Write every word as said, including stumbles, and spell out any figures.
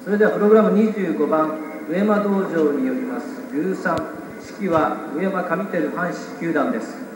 それではプログラムにじゅうごばん、上山道場によりますじゅうさん、指揮は上山上照阪神球団です。